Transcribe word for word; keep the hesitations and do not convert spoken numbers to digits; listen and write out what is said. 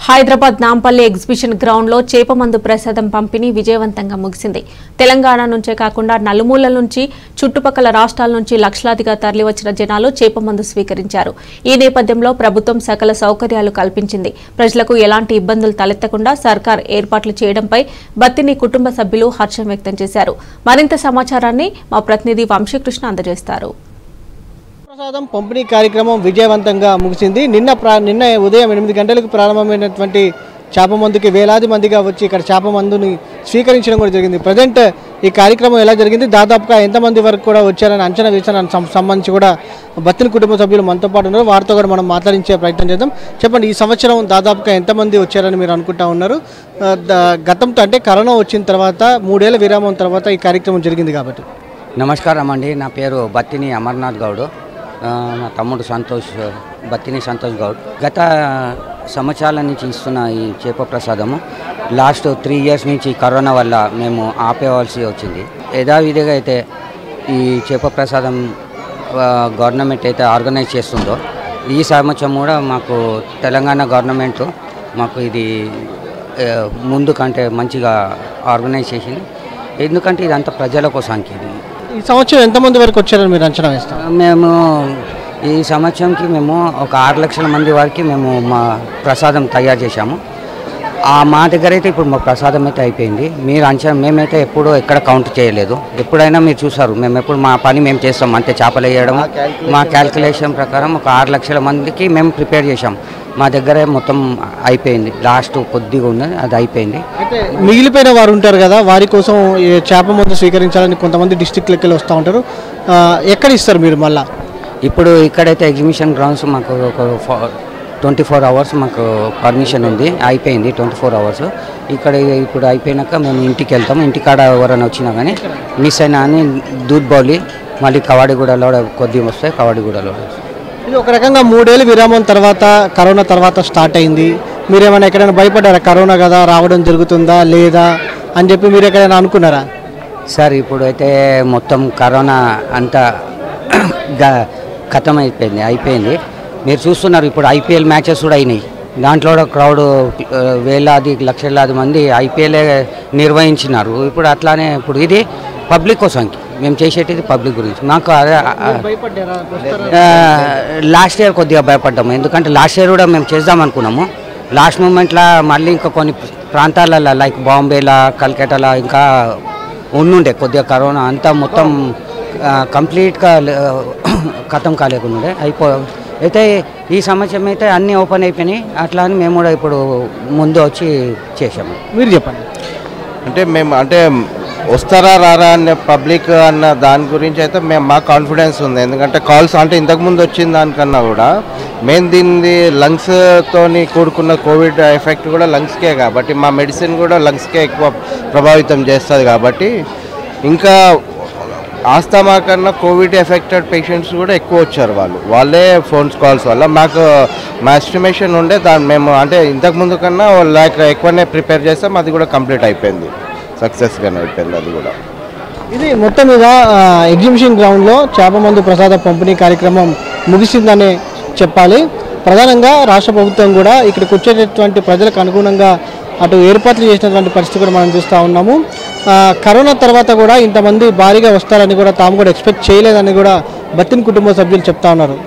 Hyderabad Nampally exhibition ground లో చేపమందు ప్రసాదం పంపిణీ విజయవంతంగా ముగిసింది. తెలంగాణ నుంచే కాకుండా నలుమూలల నుంచి చుట్టుపక్కల రాష్ట్రాల నుంచి లక్షలాదిగా తరలివచ్చిన జనాలు చేపమందు స్వీకరించారు. ఈ నేపథ్యంలో ప్రభుత్వం సకల సౌకర్యాలు కల్పించింది. ప్రజలకు ఎలాంటి ఇబ్బందులు తలెత్తకుండా సర్కార్ ఏర్పాట్లు చేయడంపై బత్తిని కుటుంబ సభ్యులు హర్షం వ్యక్తం చేశారు. మరింత సమాచారాన్ని మా ప్రతినిధి వంశీకృష్ణ అందజేస్తారు. ప్రసాదం పంపిణీ కార్యక్రమం విజయవంతంగా ముగిసింది. నిన్న నిన్న ఉదయం ఎనిమిది గంటలకు ప్రారంభమైనటువంటి చేప మందుకి వేలాది మందిగా వచ్చి ఇక్కడ చేప మందుని స్వీకరించడం కూడా జరిగింది. ప్రజెంట్ ఈ కార్యక్రమం ఎలా జరిగింది, దాదాపుగా ఎంతమంది వరకు కూడా వచ్చారని అంచనా వేసానికి సంబంధించి కూడా బత్తిని కుటుంబ సభ్యులు మనతో పాటు ఉన్నారు. వారితో కూడా మనం మాట్లాడించే ప్రయత్నం చేద్దాం. చెప్పండి, ఈ సంవత్సరం దాదాపుగా ఎంతమంది వచ్చారని మీరు అనుకుంటా ఉన్నారు? గతంతో అంటే కరోనా వచ్చిన తర్వాత మూడేళ్ల విరామం తర్వాత ఈ కార్యక్రమం జరిగింది కాబట్టి. నమస్కారం అండి, నా పేరు బత్తిని అమర్నాథ్ గౌడ్. మా తమ్ముడు సంతోష్ బత్తిని సంతోష్ గౌడ్. గత సంవత్సరాల నుంచి ఇస్తున్న ఈ చేప ప్రసాదము లాస్ట్ త్రీ ఇయర్స్ నుంచి కరోనా వల్ల మేము ఆపేవాల్సి వచ్చింది. యథావిధిగా అయితే ఈ చేప ప్రసాదం గవర్నమెంట్ అయితే ఆర్గనైజ్ చేస్తుందో ఈ సంవత్సరం కూడా మాకు తెలంగాణ గవర్నమెంట్ మాకు ఇది ముందు కంటే మంచిగా ఆర్గనైజ్ చేసింది. ఎందుకంటే ఇదంతా ప్రజల కోసానికి. ఇది ఈ సంవత్సరం ఎంతమంది వరకు వచ్చారని మీరు అంచనా వేస్తాం? మేము ఈ సంవత్సరంకి మేము ఒక ఆరు లక్షల మంది వరకు మేము మా ప్రసాదం తయారు చేశాము. మా దగ్గర అయితే ఇప్పుడు మా ప్రసాదం అయితే అయిపోయింది. మీరు అంచనా మేమైతే ఎప్పుడూ ఎక్కడ కౌంట్ చేయలేదు. ఎప్పుడైనా మీరు చూసారు, మేము ఎప్పుడు మా పని మేము చేస్తాం. అంతే చేపలు వేయడం మా క్యాల్కులేషన్ ప్రకారం ఒక ఆరు లక్షల మందికి మేము ప్రిపేర్ చేసాం. మా దగ్గర మొత్తం అయిపోయింది. లాస్ట్ కొద్దిగా ఉన్నది, అది అయిపోయింది. అయితే మిగిలిపోయిన వారు ఉంటారు కదా, వారి కోసం చేప మందు స్వీకరించాలని కొంతమంది డిస్ట్రిక్ట్ లెక్కలు వస్తూ ఉంటారు. ఎక్కడ ఇస్తారు మీరు మళ్ళీ? ఇప్పుడు ఇక్కడైతే ఎగ్జిబిషన్ గ్రౌండ్స్ మాకు ఒక ట్వంటీ ఫోర్ అవర్స్ మాకు పర్మిషన్ ఉంది. అయిపోయింది ట్వంటీ ఫోర్ అవర్స్. ఇక్కడ ఇప్పుడు అయిపోయినాక మేము ఇంటికి వెళ్తాం. ఇంటికాడ ఎవరైనా వచ్చినా కానీ మిస్ అయినా అని దూద్బౌలి మళ్ళీ కవాడిగూడలో కొద్దిగా వస్తాయి. కవాడిగూడలో ఇది ఒక రకంగా మూడేళ్ళు విరామం తర్వాత కరోనా తర్వాత స్టార్ట్ అయింది. మీరేమైనా ఎక్కడైనా భయపడ్డారా? కరోనా కదా రావడం జరుగుతుందా లేదా అని చెప్పి మీరు ఎక్కడైనా అనుకున్నారా? సార్ ఇప్పుడు అయితే మొత్తం కరోనా అంతా ఖతం అయిపోయింది అయిపోయింది మీరు చూస్తున్నారు. ఇప్పుడు ఐపీఎల్ మ్యాచెస్ కూడా అయినాయి. దాంట్లో కూడా క్రౌడ్ వేలాది లక్షలాది మంది ఐపీఎల్ నిర్వహించినారు. ఇప్పుడు అట్లానే ఇప్పుడు ఇది పబ్లిక్ కోసంకి మేము చేసేటిది పబ్లిక్ గురించి. మాకు లాస్ట్ ఇయర్ కొద్దిగా భయపడ్డాము. ఎందుకంటే లాస్ట్ ఇయర్ కూడా మేము చేద్దాం అనుకున్నాము. లాస్ట్ మూమెంట్లో మళ్ళీ ఇంకా కొన్ని ప్రాంతాలలో లైక్ బాంబేలా కల్కటాలా ఇంకా ఉండుండే కొద్దిగా కరోనా అంతా మొత్తం కంప్లీట్గా ఖతం కాలేకుండా అయిపో అయితే ఈ సంవత్సరం అయితే అన్నీ ఓపెన్ అయిపోయినాయి. అట్లా అని మేము కూడా ఇప్పుడు ముందు వచ్చి చేసాము. మీరు చెప్పండి. అంటే మేము అంటే వస్తారా రారా అనే పబ్లిక్ అన్న దాని గురించి అయితే మేము మా కాన్ఫిడెన్స్ ఉంది. ఎందుకంటే కాల్స్ అంటే ఇంతకుముందు వచ్చిన దానికన్నా కూడా మెయిన్ దీన్ని లంగ్స్తోని కూడుకున్న కోవిడ్ ఎఫెక్ట్ కూడా లంగ్స్కే కాబట్టి మా మెడిసిన్ కూడా లంగ్స్కే ఎక్కువ ప్రభావితం చేస్తుంది. కాబట్టి ఇంకా ఆస్తమా కన్నా కోవిడ్ ఎఫెక్టెడ్ పేషెంట్స్ కూడా ఎక్కువ వచ్చారు. వాళ్ళు వాళ్ళే ఫోన్స్ కాల్స్ వల్ల మాకు మా ఎస్టిమేషన్ ఉండే దాన్ని మేము అంటే ఇంతకుముందు కన్నా లైక్ ఎక్కువనే ప్రిపేర్ చేస్తాం. అది కూడా కంప్లీట్ అయిపోయింది, సక్సెస్గానే అయిపోయింది. అది కూడా ఇది మొత్తం మీద ఎగ్జిబిషన్ గ్రౌండ్లో చేప మందు ప్రసాద పంపిణీ కార్యక్రమం ముగిసిందనే చెప్పాలి. ప్రధానంగా రాష్ట్ర ప్రభుత్వం కూడా ఇక్కడికి వచ్చేటటువంటి ప్రజలకు అనుగుణంగా అటు ఏర్పాట్లు చేసినటువంటి పరిస్థితి కూడా మనం చూస్తూ ఉన్నాము. కరోనా తర్వాత కూడా ఇంతమంది భారీగా వస్తారని కూడా తాము కూడా ఎక్స్పెక్ట్ చేయలేదని కూడా బత్తిని కుటుంబ సభ్యులు చెప్తా ఉన్నారు.